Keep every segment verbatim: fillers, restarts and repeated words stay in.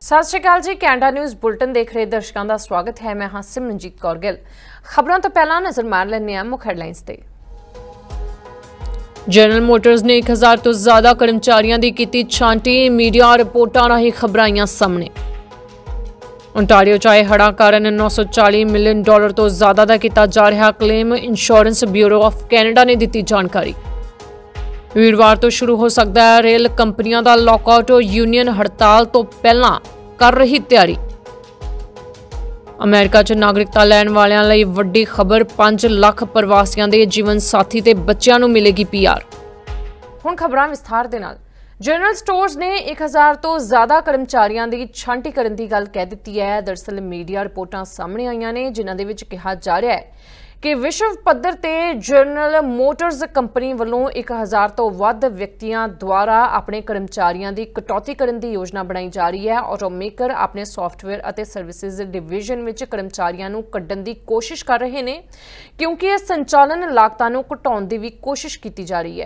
सत श्री अकाल जी, Canada news bulletin देख रहे दर्शकों का स्वागत है। मैं हाँ सिमरनजीत कौर गिल। खबरों तो पहला नजर मार लेने मुख्य हेडलाइंस ते। जनरल मोटर्स ने एक हज़ार तो ज्यादा कर्मचारियों की की छांटी, मीडिया रिपोर्टां राही खबरां आईयां सामने। ओंटारियो चाहे हड़ां कारण नौ सौ चाली मिलियन डॉलर तो ज्यादा का किया जा रहा claim, insurance bureau of Canada ने दी जानकारी। वीरवार तो शुरू हो सकता है रेल कंपनियों का लॉकआउट, यूनियन हड़ताल तो पहला कर रही तैयारी। अमेरिका च नागरिकता लैण वालियां लई वड्डी खबर, पांच लाख प्रवासियों के जीवन साथी ते बच्चों को मिलेगी पी आर। हुण खबरां विस्तार दे नाल। जनरल स्टोर्स ने एक हज़ार तो ज्यादा कर्मचारियों की छांटी करने की गल कह दी है। दरअसल मीडिया रिपोर्टां सामने आईयां ने जिन्हां दे विच कहा जा रहा है कि विश्व पद्धर ते जनरल मोटर्स कंपनी वालों एक हज़ार तो वध व्यक्तियों द्वारा अपने कर्मचारियों की कटौती करने की योजना बनाई जा रही है। ऑटोमेकर अपने सॉफ्टवेयर और सर्विसेज डिवीजन में कर्मचारियों को कड्ढण की कोशिश कर रहे हैं, क्योंकि इस संचालन लागतां को घटाउण की भी कोशिश की जा रही है।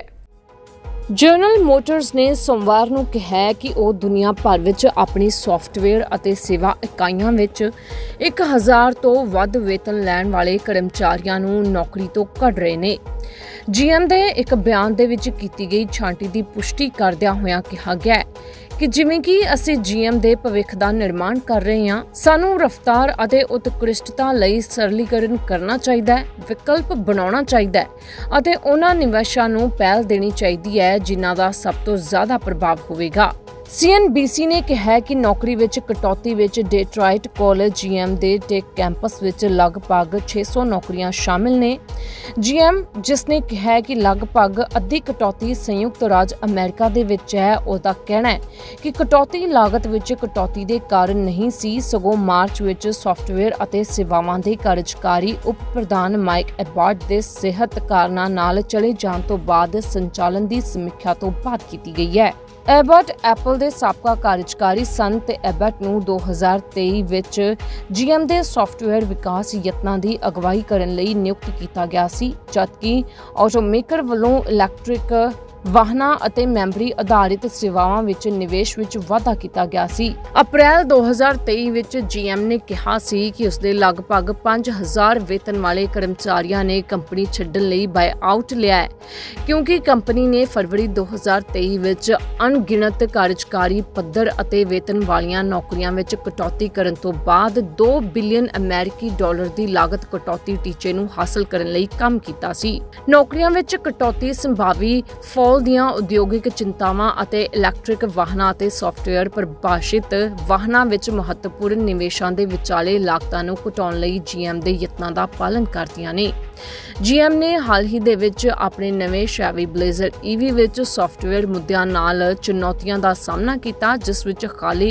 जनरल मोटर्स ने सोमवार को कहा कि वह दुनिया भर में अपनी सॉफ्टवेयर और सेवा इकाइयों में एक हज़ार तो वध वेतन लैण वाले कर्मचारियों को नौकरी तो कढ़ रहे हैं। जीएम के एक बयान दे विच की गई छांटी की पुष्टि करदिया होया कहा गया कि जिवें कि असी जीएम दे भविख का निर्माण कर रहे हैं, सानू रफ्तार और उत्कृष्टता लई सरलीकरण करना चाहिए, विकल्प बनाना चाहिए और उन्हां निवेशां नूं पहल देनी चाहिए है जिन्हां दा सब तो ज्यादा प्रभाव होवेगा। सीएनबीसी ने कहा कि नौकरी विच कटौती विच डेट्रॉइट कॉलेज जीएम दे टेक कैंपस विच लगभग छे सौ नौकरियां शामिल ने। जीएम जिसने कहा कि लगभग अद्धी कटौती संयुक्त राज्य अमेरिका दे विच है, उसका कहना है कि कटौती लागत विच कटौती दे कारण नहीं सी, सगों मार्च विच सॉफ्टवेयर और सेवावां दे कार्यकारी उप प्रधान माइक एबॉट दे सेहत कारणों नाल चले जाण तो बाद संचालन की समीक्षा तो बाद की गई है। एबॉट एप्पल के साबका कार्यकारी सन ते एबॉट नूं दो हज़ार तेई विच जीएम दे सॉफ्टवेयर विकास यत्नां की अगवाई करने लई नियुक्त किया गया सी, जबकि ऑटोमेकर वालों इलैक्ट्रिक वाहनां अते मैमरी आधारित सेवावां विच निवेश विच वाधा किया गया सी। अप्रैल दो हज़ार तेई विच जीएम ने कहा सी कि उसदे लगभग पांच हज़ार वेतन वाले कर्मचारियों ने कंपनी छड्डण लई बाय आउट लिया है, क्योंकि कंपनी ने फरवरी दो हज़ार तेई विच अणगिणत कार्यकारी पद्धर अते वेतन वालियां नौकरियां विच कटौती करन तो बाद दो बिलियन अमेरिकी डॉलर की लागत कटौती टीचे नूं हासिल करन लई काम कीता सी। नौकरियां विच कटौती संभावी फॉल दियां उद्योगिक चिंतावां अते इलैक्ट्रिक वाहनां अते सॉफ्टवेयर परिभाषित वाहनां विच महत्वपूर्ण निवेशां दे विचाले लागतां नूं घटाउण लई जीएम दे यत्नां दा पालन करदियां ने। जीएम ने हाल ही दे विच अपने नवे शैवी ब्लेजर ईवी विच सॉफ्टवेयर मुद्दिਆਂ नाल चुनौतियां दा सामना कीता, जिस विच खाली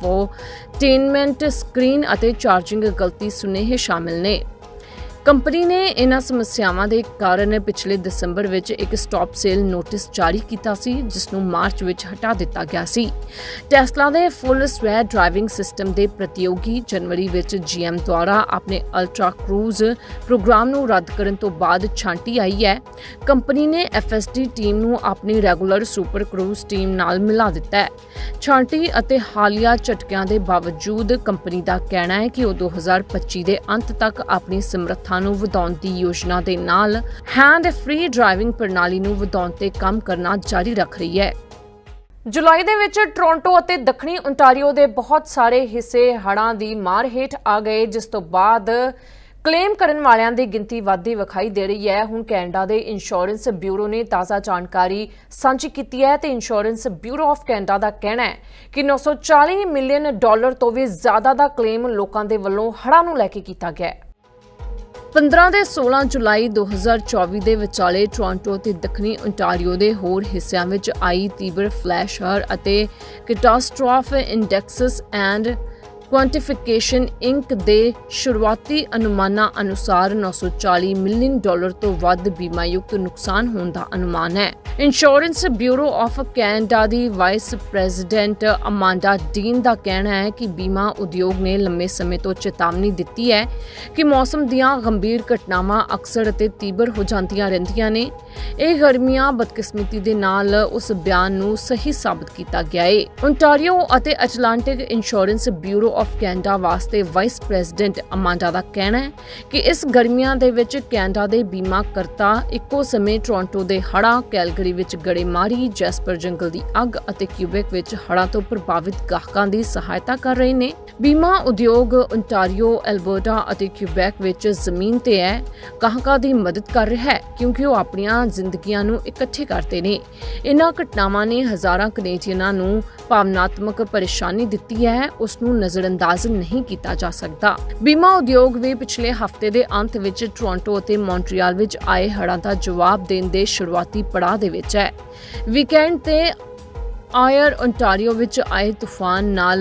इन्फोटेनमेंट स्क्रीन अते चार्जिंग गलती सुनेहे शामिल ने। कंपनी ने इन्हां समस्यावां दे कारण पिछले दिसंबर विच एक स्टॉप सेल नोटिस जारी किया सी, जिसनूं मार्च विच हटा दिता गया सी। टेस्ला दे फुल स्वै ड्राइविंग सिस्टम के प्रतियोगी जनवरी विच जीएम द्वारा अपने अल्ट्रा क्रूज प्रोग्राम नूं रद्द करन तो बाद छांटी आई है। कंपनी ने एफएसडी टीम नूं अपनी रेगुलर सुपर क्रूज टीम नाल मिला दिता है। छांटी अते हालिया झटकिਆਂ ਦੇ बावजूद कंपनी का कहना है कि वह दो हज़ार पच्ची के अंत तक अपनी समर्था ਨੂੰ ਵਧਾਉਣ ਦੀ योजना ਦੇ ਨਾਲ हैंड फ्री ड्राइविंग प्रणाली ਨੂੰ ਵਧਾਉਣ ਤੇ ਕੰਮ ਕਰਨਾ ਜਾਰੀ ਰੱਖ ਰਹੀ ਹੈ। जुलाई ਦੇ ਵਿੱਚ ਟੋਰਾਂਟੋ ਅਤੇ ਦੱਖਣੀ ओंटारियो ਦੇ बहुत ਸਾਰੇ ਹਿੱਸੇ ਹੜ੍ਹਾਂ ਦੀ ਮਾਰ ਹੇਠ ਆ ਗਏ, ਜਿਸ ਤੋਂ ਬਾਅਦ क्लेम करने वालियां दी गिनती वाधी विखाई दे रही है। हुण कैनेडा के इंश्योरेंस ब्यूरो ने ताज़ा जानकारी सांझी की है तो इंश्योरेंस ब्यूरो ऑफ कैनेडा का कहना है कि नौ सौ चाली मिलियन डॉलर तो भी ज़्यादा का क्लेम लोगों के वलों हड़ां नूं लैके किया गया है। पंद्रह ते सोलह जुलाई दो हज़ार चौबी के विचाले टोरांटो ते दक्षिणी ओंटारियो के होर हिस्सों में आई तीव्र फ्लैश हड़ अते catastrophe index and quantification Inc ਦੇ ਸ਼ੁਰੂਆਤੀ ਅਨੁਮਾਨਾਂ ਅਨੁਸਾਰ ਨੌ ਸੌ ਚਾਲੀ ਮਿਲੀਅਨ ਡਾਲਰ ਤੋਂ ਵੱਧ ਬੀਮਾਯੁਕਤ ਨੁਕਸਾਨ ਹੋਣ ਦਾ ਅਨੁਮਾਨ ਹੈ। ਇੰਸ਼ੋਰੈਂਸ ਬਿਊਰੋ ਆਫ ਕੈਨੇਡਾ ਦੀ ਵਾਈਸ ਪ੍ਰੈਜ਼ੀਡੈਂਟ ਅਮਾਂਡਾ ਡੀਨ ਦਾ ਕਹਿਣਾ ਹੈ ਕਿ ਬੀਮਾ ਉਦਯੋਗ ਨੇ ਲੰਮੇ ਸਮੇਂ ਤੋਂ ਚੇਤਾਵਨੀ ਦਿੱਤੀ ਹੈ ਕਿ ਮੌਸਮ ਦੀਆਂ ਗੰਭੀਰ ਘਟਨਾਵਾਂ ਅਕਸਰ ਅਤੇ ਤੀਬਰ ਹੋ ਜਾਂਦੀਆਂ ਰਹਿੰਦੀਆਂ ਨੇ। ਇਹ ਗਰਮੀਆਂ ਬਦਕਿਸਮਤੀ ਦੇ ਨਾਲ ਉਸ ਬਿਆਨ ਨੂੰ ਸਹੀ ਸਾਬਤ ਕੀਤਾ ਗਿਆ ਹੈ। ਓਨਟਾਰੀਓ ਅਤੇ Atlantic insurance bureau of Canada ਵਾਸਤੇ ਵਾਈਸ ਪ੍ਰੈਜ਼ੀਡੈਂਟ ਅਮਾਂਡਾ ਦਾ ਕਹਿਣਾ ਹੈ ਕਿ ਇਸ ਗਰਮੀਆਂ ਦੇ ਵਿੱਚ ਕੈਨੇਡਾ ਦੇ ਬੀਮਾ ਕਰਤਾ ਇੱਕੋ ਸਮੇਂ ਟੋਰਾਂਟੋ ਦੇ ਹੜ੍ਹਾਂ, ਕੈਲਗਰੀ ਵਿੱਚ ਗੜੇਮਾਰੀ, ਜੈਸਪਰ ਜੰਗਲ ਦੀ ਅੱਗ ਅਤੇ ਕਿਊਬੈਕ ਵਿੱਚ ਹੜ੍ਹਾਂ ਤੋਂ ਪ੍ਰਭਾਵਿਤ ਗਾਹਕਾਂ ਦੀ ਸਹਾਇਤਾ ਕਰ ਰਹੇ ਨੇ। ਬੀਮਾ ਉਦਯੋਗ ਓਨਟਾਰੀਓ, ਐਲਬਰਟਾ ਅਤੇ ਕਿਊਬੈਕ ਵਿੱਚ ਜ਼ਮੀਨ ਤੇ ਹੈ ਗਾਹਕਾਂ ਦੀ ਮਦਦ ਕਰ ਰਿਹਾ ਹੈ ਕਿਉਂਕਿ ਉਹ ਆਪਣੀਆਂ ਜ਼ਿੰਦਗੀਆਂ ਨੂੰ ਇਕੱਠੇ ਕਰਦੇ ਨੇ। ਇਨ੍ਹਾਂ ਘਟਨਾਵਾਂ ਨੇ ਹਜ਼ਾਰਾਂ ਕੈਨੇਡੀਅਨਾਂ ਨੂੰ ਭਾਵਨਾਤਮਕ ਪਰੇਸ਼ਾਨੀ ਦਿੱਤੀ ਹੈ, ਉਸ ਨੂੰ ਨਜ਼ਰਅੰਦਾਜ਼ ਨਹੀਂ ਕੀਤਾ ਜਾ ਸਕਦਾ। ਬੀਮਾ ਉਦਯੋਗ ਵੀ ਪਿਛਲੇ ਹਫ਼ਤੇ ਦੇ ਅੰਤ ਵਿੱਚ ਟੋਰਾਂਟੋ ਅਤੇ ਮੌਂਟਰੀਅਲ ਵਿੱਚ ਆਏ ਹੜ੍ਹਾਂ ਦਾ ਜਵਾਬ ਦੇਣ ਦੇ ਸ਼ੁਰੂਆਤੀ ਪੜਾਅ ਦੇ ਵਿੱਚ ਹੈ। ਵੀਕਐਂਡ ਤੇ ਆਇਰ ਓਨਟਾਰੀਓ ਵਿੱਚ ਆਏ ਤੂਫਾਨ ਨਾਲ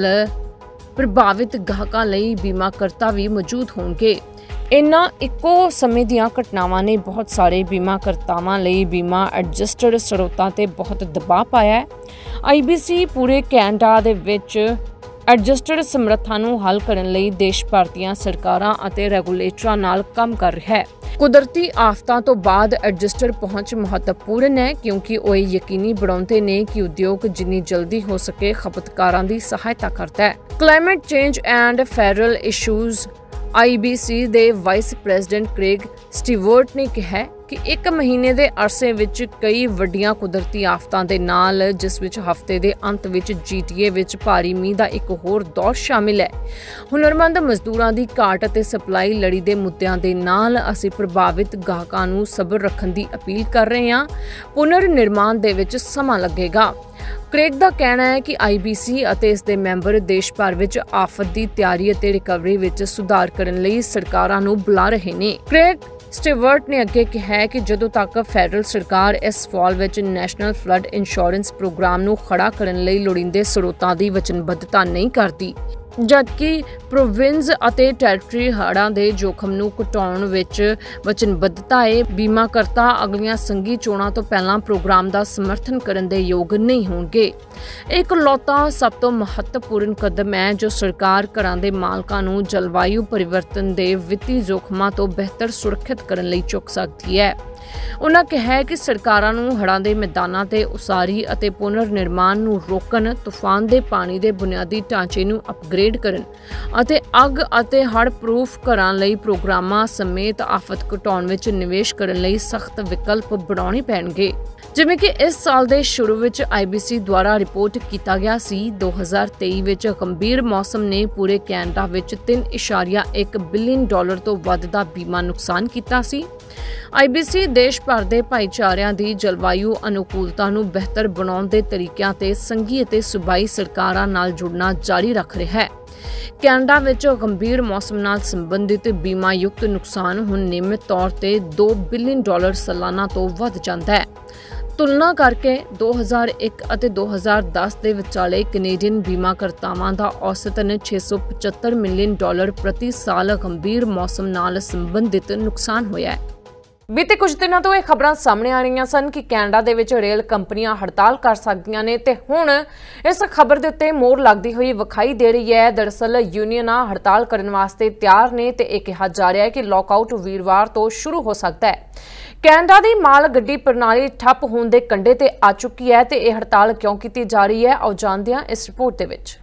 ਪ੍ਰਭਾਵਿਤ ਗਾਹਕਾਂ ਲਈ ਬੀਮਾ ਕਰਤਾ ਵੀ ਮੌਜੂਦ ਹੋਣਗੇ। ਇਨ੍ਹਾਂ ਇੱਕੋ ਸਮੇਂ ਦੀਆਂ ਘਟਨਾਵਾਂ ਨੇ ਬਹੁਤ ਸਾਰੇ ਬੀਮਾ ਕਰਤਾਵਾਂ ਲਈ ਬੀਮਾ ਐਡਜਸਟਡ ਸਰੋਤਾਂ ਤੇ ਬਹੁਤ ਦਬਾਅ ਪਾਇਆ ਹੈ। ਆਈ ਬੀ ਸੀ ਪੂਰੇ ਕੈਨੇਡਾ ਦੇ ਵਿੱਚ ਐਡਜਸਟਡ ਸਮਰੱਥਾ ਨੂੰ ਹੱਲ ਕਰਨ ਲਈ ਦੇਸ਼ ਭਰ ਦੀਆਂ ਸਰਕਾਰਾਂ ਅਤੇ ਰੈਗੂਲੇਟਰਾਂ ਨਾਲ ਕੰਮ ਕਰ ਰਿਹਾ ਹੈ। ਕੁਦਰਤੀ ਆਫਤਾਂ ਤੋਂ ਬਾਅਦ ਐਡਜਸਟਡ ਪਹੁੰਚ ਮਹੱਤਵਪੂਰਨ ਹੈ ਕਿਉਂਕਿ ਉਹ ਇਹ ਯਕੀਨੀ ਬਣਾਉਂਦੇ ਨੇ ਕਿ ਉਦਯੋਗ ਜਿੰਨੀ ਜਲਦੀ ਹੋ ਸਕੇ ਖਪਤਕਾਰਾਂ ਦੀ ਸਹਾਇਤਾ ਕਰਦਾ ਹੈ। Climate change and federal issues I B C ਦੇ ਵਾਈਸ ਪ੍ਰੈਜ਼ੀਡੈਂਟ ਕ੍ਰੇਗ ਸਟੀਵਰਟ ਨੇ ਕਿਹਾ ਕਿ ਇੱਕ ਮਹੀਨੇ ਦੇ ਅਰਸੇ ਵਿੱਚ ਕਈ ਵੱਡੀਆਂ ਕੁਦਰਤੀ ਆਫਤਾਂ ਦੇ ਨਾਲ, ਜਿਸ ਵਿੱਚ ਹਫ਼ਤੇ ਦੇ ਅੰਤ ਵਿੱਚ ਜੀ ਟੀ ਏ ਵਿੱਚ ਭਾਰੀ ਮੀਂਹ ਦਾ ਇੱਕ ਹੋਰ ਦੌਰ ਸ਼ਾਮਿਲ ਹੈ, ਹੁਨਰਮੰਦ ਮਜ਼ਦੂਰਾਂ ਦੀ ਘਾਟ ਅਤੇ ਸਪਲਾਈ ਲੜੀ ਦੇ ਮੁੱਦਿਆਂ ਦੇ ਨਾਲ, ਅਸੀਂ ਪ੍ਰਭਾਵਿਤ ਗਾਹਕਾਂ ਨੂੰ ਸਬਰ ਰੱਖਣ ਦੀ ਅਪੀਲ ਕਰ ਰਹੇ ਹਾਂ। ਪੁਨਰ ਨਿਰਮਾਣ ਦੇ ਵਿੱਚ ਸਮਾਂ ਲੱਗੇਗਾ। ਕ੍ਰੇਗ ਦਾ ਕਹਿਣਾ ਹੈ ਕਿ ਆਈ ਬੀ ਸੀ ਅਤੇ ਇਸ ਦੇ ਮੈਂਬਰ ਦੇਸ਼ ਭਰ ਵਿੱਚ ਆਫਤ ਦੀ ਤਿਆਰੀ ਅਤੇ ਰਿਕਵਰੀ ਵਿੱਚ ਸੁਧਾਰ ਕਰਨ ਲਈ ਸਰਕਾਰਾਂ ਨੂੰ ਬੁਲਾ ਰਹੇ ਨੇ। ਕ੍ਰੇਗ ਸਟੀਵਰਟ ਨੇ ਅੱਗੇ ਕਿਹਾ ਕਿ ਜਦੋਂ ਤੱਕ ਫੈਡਰਲ ਸਰਕਾਰ ਇਸ ਫਾਲ ਵਿੱਚ ਨੈਸ਼ਨਲ ਫਲੱਡ ਇੰਸ਼ੋਰੈਂਸ ਪ੍ਰੋਗਰਾਮ ਨੂੰ ਖੜਾ ਕਰਨ ਲਈ ਲੋੜੀਂਦੇ ਸਰੋਤਾਂ ਦੀ ਵਚਨਬੱਧਤਾ ਨਹੀਂ ਕਰਦੀ, ਜਦਕਿ ਪ੍ਰੋਵਿੰਸ ਅਤੇ ਟੈਰੀਟਰੀ ਹੜ੍ਹਾਂ ਦੇ ਜੋਖਮ ਨੂੰ ਘਟਾਉਣ ਵਿੱਚ ਵਚਨਬੱਧਤਾ ਹੈ, ਬੀਮਾ ਕਰਤਾ ਅਗਲੀਆਂ ਸੰਘੀ ਚੋਣਾਂ ਤੋਂ ਪਹਿਲਾਂ ਪ੍ਰੋਗਰਾਮ ਦਾ ਸਮਰਥਨ ਕਰਨ ਦੇ ਯੋਗ ਨਹੀਂ ਹੋਣਗੇ। ਇਹ ਇਕਲੌਤਾ ਸਭ ਤੋਂ ਮਹੱਤਵਪੂਰਨ ਕਦਮ ਹੈ ਜੋ ਸਰਕਾਰ ਘਰਾਂ ਦੇ ਮਾਲਕਾਂ ਨੂੰ ਜਲਵਾਯੂ ਪਰਿਵਰਤਨ ਦੇ ਵਿੱਤੀ ਜੋਖਮਾਂ ਤੋਂ ਬਿਹਤਰ ਸੁਰੱਖਿਅਤ ਕਰਨ ਲਈ ਚੁੱਕ ਸਕਦੀ ਹੈ। ਉਨ੍ਹਾਂ ਕਿਹਾ ਕਿ ਸਰਕਾਰਾਂ ਨੂੰ ਹੜ੍ਹਾਂ ਦੇ ਮੈਦਾਨਾਂ ਤੇ ਉਸਾਰੀ ਅਤੇ ਪੁਨਰ ਨਿਰਮਾਣ ਨੂੰ ਰੋਕਣ, ਤੂਫਾਨ ਦੇ ਪਾਣੀ ਦੇ ਬੁਨਿਆਦੀ ਢਾਂਚੇ ਨੂੰ ਅਪਗ੍ਰੇਡ ਕਰਨ ਅਤੇ ਅੱਗ ਅਤੇ ਹੜ੍ਹ ਪ੍ਰੂਫ ਘਰਾਂ ਲਈ ਪ੍ਰੋਗਰਾਮਾਂ ਸਮੇਤ ਆਫਤ ਘਟਾਉਣ ਵਿੱਚ ਨਿਵੇਸ਼ ਕਰਨ ਲਈ ਸਖਤ ਵਿਕਲਪ ਬਣਾਉਣੇ ਪੈਣਗੇ। ਜਿਵੇਂ ਕਿ ਇਸ ਸਾਲ ਦੇ ਸ਼ੁਰੂ ਵਿੱਚ ਆਈ ਬੀ ਸੀ ਦੁਆਰਾ ਰਿਪੋਰਟ ਕੀਤਾ ਗਿਆ ਸੀ, ਦੋ ਹਜ਼ਾਰ ਤੇਈ ਵਿੱਚ ਗੰਭੀਰ ਮੌਸਮ ਨੇ ਪੂਰੇ ਕੈਨੇਡਾ ਵਿੱਚ ਤਿੰਨ ਇਸ਼ਾਰੀਆ ਇੱਕ ਬਿਲੀਅਨ ਡਾਲਰ ਤੋਂ ਵੱਧ ਦਾ ਬੀਮਾ ਨੁਕਸਾਨ ਕੀਤਾ ਸੀ। ਆਈ ਬੀ ਸੀ ਦੇਸ਼ ਭਰ ਦੇ ਭਾਈਚਾਰਿਆਂ ਦੀ ਜਲਵਾਯੂ ਅਨੁਕੂਲਤਾ ਨੂੰ ਬਿਹਤਰ ਬਣਾਉਣ ਦੇ ਤਰੀਕਿਆਂ ਤੇ ਸੰਘੀ ਅਤੇ ਸੂਬਾਈ ਸਰਕਾਰਾਂ ਨਾਲ ਜੁੜਨਾ ਜਾਰੀ ਰੱਖ ਰਿਹਾ ਹੈ। ਕੈਨੇਡਾ ਵਿੱਚ ਗੰਭੀਰ ਮੌਸਮ ਨਾਲ ਸੰਬੰਧਿਤ ਬੀਮਾਯੁਕਤ ਨੁਕਸਾਨ ਹੁਣ ਨਿਯਮਿਤ ਤੌਰ ਤੇ ਦੋ ਬਿਲੀਅਨ ਡਾਲਰ ਸਾਲਾਨਾ ਤੋਂ ਵੱਧ ਜਾਂਦਾ ਹੈ। ਤੁਲਨਾ ਕਰਕੇ ਦੋ ਹਜ਼ਾਰ ਇੱਕ ਅਤੇ ਦੋ ਹਜ਼ਾਰ ਦਸ ਦੇ ਵਿਚਾਲੇ ਕੈਨੇਡੀਅਨ ਬੀਮਾ ਕਰਤਾਵਾਂ ਦਾ ਔਸਤਨ ਛੇ ਸੌ ਪਚੱਤਰ ਮਿਲੀਅਨ ਡਾਲਰ ਪ੍ਰਤੀ ਸਾਲ ਗੰਭੀਰ ਮੌਸਮ ਨਾਲ ਸੰਬੰਧਿਤ ਨੁਕਸਾਨ ਹੋਇਆ ਹੈ। ਬੀਤੇ ਕੁਝ ਦਿਨਾਂ ਤੋਂ ਇਹ ਖਬਰਾਂ ਸਾਹਮਣੇ ਆ ਰਹੀਆਂ ਸਨ ਕਿ ਕੈਨੇਡਾ ਦੇ ਵਿੱਚ ਰੇਲ ਕੰਪਨੀਆਂ ਹੜਤਾਲ ਕਰ ਸਕਦੀਆਂ ਨੇ ਤੇ ਹੁਣ ਇਸ ਖਬਰ ਦੇ ਉੱਤੇ ਮੋਹਰ ਲੱਗਦੀ ਹੋਈ ਵਿਖਾਈ ਦੇ ਰਹੀ ਹੈ। ਦਰਅਸਲ ਯੂਨੀਅਨਾਂ ਹੜਤਾਲ ਕਰਨ ਵਾਸਤੇ ਤਿਆਰ ਨੇ ਤੇ ਇਹ ਕਿਹਾ ਜਾ ਰਿਹਾ ਹੈ ਕਿ ਲੌਕਆਊਟ ਵੀਰਵਾਰ ਤੋਂ ਸ਼ੁਰੂ ਹੋ ਸਕਦਾ ਹੈ। ਕੈਨੇਡਾ ਦੀ ਮਾਲ ਗੱਡੀ ਪ੍ਰਣਾਲੀ ਠੱਪ ਹੋਣ ਦੇ ਕੰਢੇ ਤੇ ਆ ਚੁੱਕੀ ਹੈ ਤੇ ਇਹ ਹੜਤਾਲ ਕਿਉਂ ਕੀਤੀ ਜਾ ਰਹੀ ਹੈ, ਆਓ ਜਾਣਦੇ ਹਾਂ ਇਸ ਰਿਪੋਰਟ ਦੇ ਵਿੱਚ।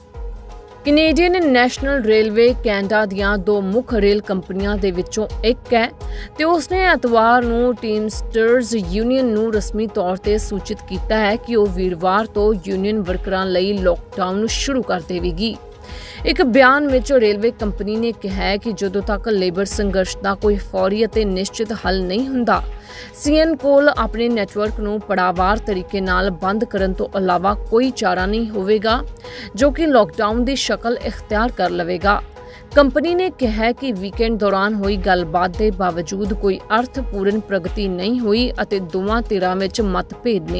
ਕੈਨੇਡੀਅਨ ਨੈਸ਼ਨਲ ਰੇਲਵੇ ਕੈਨੇਡਾ ਦੀਆਂ ਦੋ ਮੁੱਖ ਰੇਲ ਕੰਪਨੀਆਂ ਦੇ ਵਿੱਚੋਂ ਇੱਕ ਹੈ ਤੇ ਉਸਨੇ ਐਤਵਾਰ ਨੂੰ ਟੀਮਸਟਰਜ਼ ਯੂਨੀਅਨ ਨੂੰ ਰਸਮੀ ਤੌਰ ਤੇ ਸੂਚਿਤ ਕੀਤਾ ਹੈ ਕਿ ਉਹ ਵੀਰਵਾਰ ਤੋਂ ਯੂਨੀਅਨ ਵਰਕਰਾਂ ਲਈ ਲੋਕਡਾਊਨ ਸ਼ੁਰੂ ਕਰ ਦੇਵੇਗੀ। ਇੱਕ ਬਿਆਨ ਵਿੱਚ ਰੇਲਵੇ ਕੰਪਨੀ ਨੇ ਕਿਹਾ ਕਿ ਜਦੋਂ ਤੱਕ ਲੇਬਰ ਸੰਘਰਸ਼ ਦਾ ਕੋਈ ਫੌਰੀ ਅਤੇ ਨਿਸ਼ਚਿਤ ਹੱਲ ਨਹੀਂ ਹੁੰਦਾ, ਸੀ ਐਨ ਕੋਲ ਆਪਣੇ ਨੈਟਵਰਕ ਨੂੰ ਪੜਾਵਾਰ ਤਰੀਕੇ ਨਾਲ ਬੰਦ ਕਰਨ ਤੋਂ ਇਲਾਵਾ ਕੋਈ ਚਾਰਾ ਨਹੀਂ ਹੋਵੇਗਾ ਜੋ ਕਿ ਲੋਕਡਾਊਨ ਦੀ ਸ਼ਕਲ ਇਖਤਿਆਰ ਕਰ ਲਵੇਗਾ। ਕੰਪਨੀ ਨੇ ਕਿਹਾ ਕਿ ਵੀਕਐਂਡ ਦੌਰਾਨ ਹੋਈ ਗੱਲਬਾਤ ਦੇ ਬਾਵਜੂਦ ਕੋਈ ਅਰਥਪੂਰਨ ਪ੍ਰਗਤੀ ਨਹੀਂ ਹੋਈ ਅਤੇ ਦੋਵਾਂ ਧਿਰਾਂ ਵਿੱਚ ਮਤਭੇਦ ਨੇ।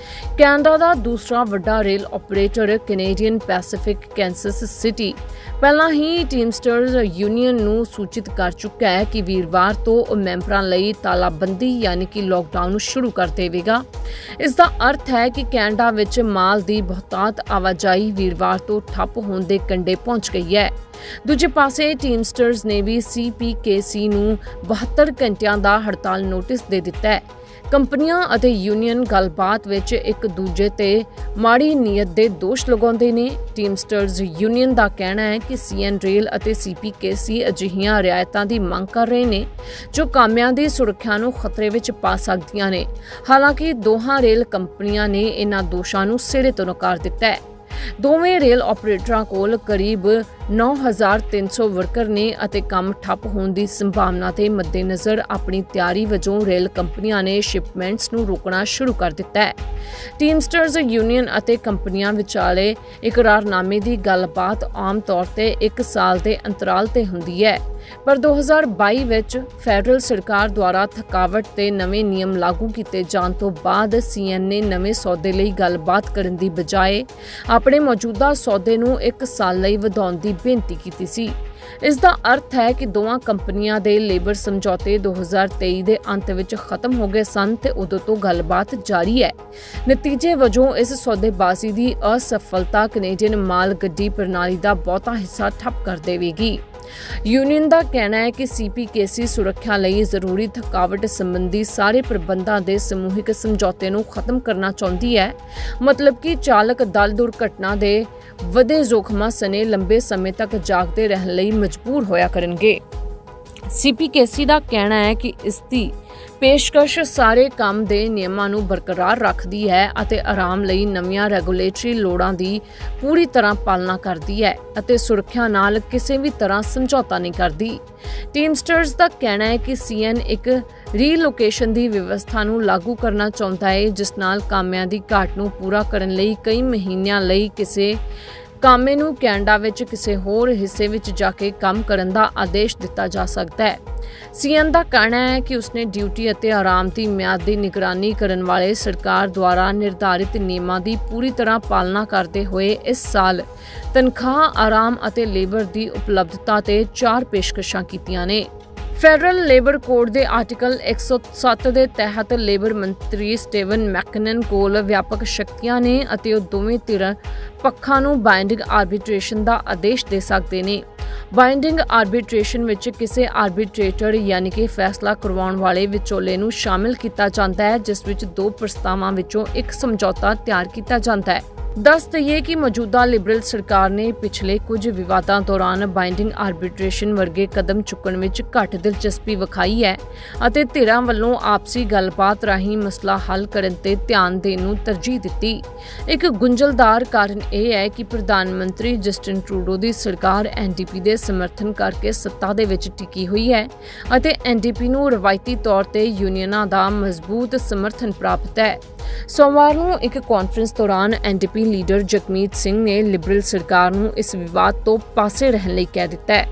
ਕੈਨੇਡਾ ਦਾ ਦੂਸਰਾ ਵੱਡਾ rail operator Canadian Pacific Kansas City ਪਹਿਲਾਂ ਹੀ ਟੀਮਸਟਰਸ ਯੂਨੀਅਨ ਨੂੰ ਸੂਚਿਤ ਕਰ ਚੁੱਕਾ ਹੈ ਕਿ ਵੀਰਵਾਰ ਤੋਂ ਉਹ ਮੈਂਬਰਾਂ ਲਈ ਤਾਲਾਬੰਦੀ ਯਾਨੀ ਕਿ ਲੋਕਡਾਊਨ ਸ਼ੁਰੂ ਕਰ ਦੇਵੇਗਾ। ਇਸ ਦਾ ਅਰਥ ਹੈ ਕਿ ਕੈਨੇਡਾ ਵਿੱਚ ਮਾਲ ਦੀ ਬਹੁਤਾਤ ਆਵਾਜਾਈ ਵੀਰਵਾਰ ਤੋਂ ਠੱਪ ਹੋਣ ਦੇ ਕੰਢੇ ਪਹੁੰਚ ਗਈ ਹੈ। ਦੂਜੇ ਪਾਸੇ ਟੀਮਸਟਰਸ ਨੇ ਵੀ ਸੀ ਪੀ ਕੇ ਸੀ ਨੂੰ ਬਹੱਤਰ ਘੰਟਿਆਂ ਦਾ ਹੜਤਾਲ ਨੋਟਿਸ ਦੇ ਦਿੱਤਾ ਹੈ। ਕੰਪਨੀਆਂ ਅਤੇ ਯੂਨੀਅਨ ਗੱਲਬਾਤ ਵਿੱਚ ਇੱਕ ਦੂਜੇ ਤੇ ਮਾੜੀ ਨੀਅਤ ਦੇ ਦੋਸ਼ ਲਗਾਉਂਦੇ ਨੇ। ਟੀਮਸਟਰਸ ਯੂਨੀਅਨ ਦਾ ਕਹਿਣਾ ਹੈ ਕਿ ਸੀ ਐਨ ਰੇਲ ਅਤੇ ਸੀ ਪੀ ਕੇ ਸੀ ਅਜਿਹੀਆਂ ਰਿਆਇਤਾਂ ਦੀ ਮੰਗ ਕਰ ਰਹੇ ਨੇ ਜੋ ਕਾਮਿਆਂ ਦੀ ਸੁਰੱਖਿਆ ਨੂੰ ਖਤਰੇ ਵਿੱਚ ਪਾ ਸਕਦੀਆਂ ਨੇ। ਹਾਲਾਂਕਿ ਦੋਹਾਂ ਰੇਲ ਕੰਪਨੀਆਂ ਨੇ ਇਹਨਾਂ ਦੋਸ਼ਾਂ ਨੂੰ ਸਿਰੇ ਤੋਂ ਨਕਾਰ ਦਿੱਤਾ ਹੈ। ਦੋਵੇਂ ਰੇਲ ਆਪਰੇਟਰਾਂ ਕੋਲ ਕਰੀਬ ਨੌ ਹਜ਼ਾਰ ਤਿੰਨ ਸੌ ਵਰਕਰ ਨੇ ਅਤੇ ਕੰਮ ਠੱਪ ਹੋਣ ਦੀ ਸੰਭਾਵਨਾ ਦੇ ਮੱਦੇਨਜ਼ਰ ਆਪਣੀ ਤਿਆਰੀ ਵਜੋਂ ਰੇਲ ਕੰਪਨੀਆਂ ਨੇ ਸ਼ਿਪਮੈਂਟਸ ਨੂੰ ਰੋਕਣਾ ਸ਼ੁਰੂ ਕਰ ਦਿੱਤਾ ਹੈ। ਟੀਮਸਟਰਸ ਯੂਨੀਅਨ ਅਤੇ ਕੰਪਨੀਆਂ ਵਿਚਾਲੇ ਇਕਰਾਰਨਾਮੇ ਦੀ ਗੱਲਬਾਤ ਆਮ ਤੌਰ ਤੇ ਇੱਕ ਸਾਲ ਦੇ ਅੰਤਰਾਲ ਤੇ ਹੁੰਦੀ ਹੈ, ਪਰ ਦੋ ਹਜ਼ਾਰ ਬਾਈ ਵਿੱਚ ਫੈਡਰਲ ਸਰਕਾਰ ਦੁਆਰਾ ਥਕਾਵਟ ਤੇ ਨਵੇਂ ਨਿਯਮ ਲਾਗੂ ਕੀਤੇ ਜਾਣ ਤੋਂ ਬਾਅਦ ਸੀ ਐਨ ਨੇ ਨਵੇਂ ਸੌਦੇ ਲਈ ਗੱਲਬਾਤ ਕਰਨ ਦੀ ਬਜਾਏ ਆਪਣੇ ਮੌਜੂਦਾ ਸੌਦੇ ਨੂੰ ਇੱਕ ਸਾਲ ਲਈ ਵਧਾਉਣ ਦੀ ਬੇਨਤੀ ਕੀਤੀ ਸੀ। ਇਸ ਦਾ ਅਰਥ ਹੈ ਕਿ ਦੋਵਾਂ ਕੰਪਨੀਆਂ ਦੇ ਲੇਬਰ ਸਮਝੌਤੇ ਦੋ ਹਜ਼ਾਰ ਤੇਈ ਦੇ ਅੰਤ ਵਿੱਚ ਖਤਮ ਹੋ ਗਏ ਸਨ ਤੇ ਉਦੋਂ ਤੋਂ ਗੱਲਬਾਤ ਜਾਰੀ ਹੈ। ਨਤੀਜੇ ਵਜੋਂ ਇਸ ਸੌਦੇਬਾਜ਼ੀ ਦੀ ਅਸਫਲਤਾ ਕੈਨੇਡੀਅਨ ਮਾਲ ਗੱਡੀ ਪ੍ਰਣਾਲੀ ਦਾ ਬਹੁਤਾ ਹਿੱਸਾ ਠੱਪ ਕਰ ਦੇਵੇਗੀ। ਯੂਨੀਅਨ ਦਾ ਕਹਿਣਾ ਹੈ ਕਿ ਸੀ ਪੀ ਕੇ ਸੀ ਸੁਰੱਖਿਆ ਲਈ ਜ਼ਰੂਰੀ ਥਕਾਵਟ ਸੰਬੰਧੀ ਸਾਰੇ ਪ੍ਰਬੰਧਾਂ ਦੇ ਸਮੂਹਿਕ ਸਮਝੌਤੇ ਨੂੰ ਖਤਮ ਕਰਨਾ ਚਾਹੁੰਦੀ ਹੈ, ਮਤਲਬ ਕਿ ਚਾਲਕ ਦਲ ਦੁਰਘਟਨਾ ਦੇ ਵਧੇ ਜ਼ੋਖਮਾਂ ਸਣੇ ਲੰਬੇ ਸਮੇਂ ਤੱਕ ਜਾਗਦੇ ਰਹਿਣ ਲਈ ਮਜਬੂਰ ਹੋਇਆ ਕਰਨਗੇ। ਸੀ ਪੀ ਕੇ ਸੀ ਦਾ ਕਹਿਣਾ ਹੈ ਕਿ ਇਸ ਦੀ ਪੇਸ਼ਕਸ਼ ਸਾਰੇ ਕੰਮ ਦੇ ਨਿਯਮਾਂ ਨੂੰ ਬਰਕਰਾਰ ਰੱਖਦੀ ਹੈ ਅਤੇ ਆਰਾਮ ਲਈ ਨਵੀਆਂ ਰੈਗੂਲੇਟਰੀ ਲੋੜਾਂ ਦੀ ਪੂਰੀ ਤਰ੍ਹਾਂ ਪਾਲਣਾ ਕਰਦੀ ਹੈ ਅਤੇ ਸੁਰੱਖਿਆ ਨਾਲ ਕਿਸੇ ਵੀ ਤਰ੍ਹਾਂ ਸਮਝੌਤਾ ਨਹੀਂ ਕਰਦੀ। ਟੀਮਸਟਰਸ ਦਾ ਕਹਿਣਾ ਹੈ ਕਿ ਸੀ ਐਨ ਇੱਕ ਰੀਲੋਕੇਸ਼ਨ ਦੀ ਵਿਵਸਥਾ ਨੂੰ ਲਾਗੂ ਕਰਨਾ ਚਾਹੁੰਦਾ ਹੈ, ਜਿਸ ਨਾਲ ਕਾਮਿਆਂ ਦੀ ਘਾਟ ਨੂੰ ਪੂਰਾ ਕਰਨ ਲਈ ਕਈ ਮਹੀਨਿਆਂ ਲਈ ਕਿਸੇ ਕਾਮੇ ਨੂੰ ਕੈਨੇਡਾ ਵਿੱਚ ਕਿਸੇ ਹੋਰ ਹਿੱਸੇ ਵਿੱਚ ਜਾ ਕੇ ਕੰਮ ਕਰਨ ਦਾ ਆਦੇਸ਼ ਦਿੱਤਾ ਜਾ ਸਕਦਾ ਹੈ। ਸੀ ਐਨ ਦਾ ਕਹਿਣਾ ਹੈ ਕਿ ਉਸਨੇ ਡਿਊਟੀ ਅਤੇ ਆਰਾਮ ਦੀ ਮਿਆਦ ਦੀ ਨਿਗਰਾਨੀ ਕਰਨ ਵਾਲੇ ਸਰਕਾਰ ਦੁਆਰਾ ਨਿਰਧਾਰਿਤ ਨਿਯਮਾਂ ਦੀ ਪੂਰੀ ਤਰ੍ਹਾਂ ਪਾਲਣਾ ਕਰਦੇ ਹੋਏ ਇਸ ਸਾਲ ਤਨਖਾਹ, ਆਰਾਮ ਅਤੇ ਲੇਬਰ ਦੀ ਉਪਲਬਧਤਾ ਤੇ ਚਾਰ ਪੇਸ਼ਕਸ਼ਾਂ ਕੀਤੀਆਂ ਨੇ। ਫੈਡਰਲ ਲੇਬਰ ਕੋਡ ਦੇ ਆਰਟੀਕਲ ਇੱਕ ਸੌ ਸੱਤ ਦੇ ਤਹਿਤ ਲੇਬਰ ਮੰਤਰੀ ਸਟੀਵਨ ਮੈਕਨਨ ਕੋਲ ਵਿਆਪਕ ਸ਼ਕਤੀਆਂ ਨੇ ਅਤੇ ਉਹ ਦੋਵੇਂ ਧਿਰ ਪੱਖਾਂ ਨੂੰ ਬਾਈਂਡਿੰਗ ਆਰਬਿਟ੍ਰੇਸ਼ਨ ਦਾ ਆਦੇਸ਼ ਦੇ ਸਕਦੇ ਨੇ। ਬਾਈਂਡਿੰਗ ਆਰਬਿਟ੍ਰੇਸ਼ਨ ਵਿੱਚ ਕਿਸੇ ਆਰਬਿਟ੍ਰੇਟਰ ਯਾਨੀ ਕਿ ਫੈਸਲਾ ਕਰਵਾਉਣ ਵਾਲੇ ਵਿਚੋਲੇ ਨੂੰ ਸ਼ਾਮਿਲ ਕੀਤਾ ਜਾਂਦਾ ਹੈ, ਜਿਸ ਵਿੱਚ ਦੋ ਪ੍ਰਸਤਾਵਾਂ ਵਿੱਚੋਂ ਇੱਕ ਸਮਝੌਤਾ ਤਿਆਰ ਕੀਤਾ ਜਾਂਦਾ ਹੈ। ਦੱਸ ਦਈਏ ਕਿ ਮੌਜੂਦਾ ਲਿਬਰਲ ਸਰਕਾਰ ਨੇ ਪਿਛਲੇ ਕੁਝ ਵਿਵਾਦਾਂ ਦੌਰਾਨ ਬਾਈਂਡਿੰਗ ਆਰਬਿਟ੍ਰੇਸ਼ਨ ਵਰਗੇ ਕਦਮ ਚੁੱਕਣ ਵਿੱਚ ਘੱਟ ਦਿਲਚਸਪੀ ਵਿਖਾਈ ਹੈ ਅਤੇ ਧਿਰਾਂ ਵੱਲੋਂ ਆਪਸੀ ਗੱਲਬਾਤ ਰਾਹੀਂ ਮਸਲਾ ਹੱਲ ਕਰਨ ਤੇ ਧਿਆਨ ਦੇਣ ਨੂੰ ਤਰਜੀਹ ਦਿੱਤੀ। ਇੱਕ ਗੁੰਝਲਦਾਰ ਕਾਰਨ ਇਹ ਹੈ ਕਿ ਪ੍ਰਧਾਨ ਮੰਤਰੀ ਜਸਟਿਨ ਟਰੂਡੋ ਦੀ ਸਰਕਾਰ ਐਨ ਡੀ ਪੀ ਦੇ ਸਮਰਥਨ ਕਰਕੇ ਸੱਤਾ ਦੇ ਵਿੱਚ ਟਿਕੀ ਹੋਈ ਹੈ ਅਤੇ ਐਨ ਡੀ ਪੀ ਨੂੰ ਰਵਾਇਤੀ ਤੌਰ ਤੇ ਯੂਨੀਅਨਾਂ ਦਾ ਮਜ਼ਬੂਤ ਸਮਰਥਨ ਪ੍ਰਾਪਤ ਹੈ। ਸੋਮਵਾਰ ਨੂੰ ਇੱਕ ਕਾਨਫਰੰਸ ਦੌਰਾਨ N D P leader Jagmeet Singh ਨੇ ਲਿਬਰਲ ਸਰਕਾਰ ਨੂੰ ਇਸ ਵਿਵਾਦ ਤੋਂ ਪਾਸੇ ਰਹਿਣ ਲਈ ਕਹਿ ਦਿੱਤਾ ਹੈ।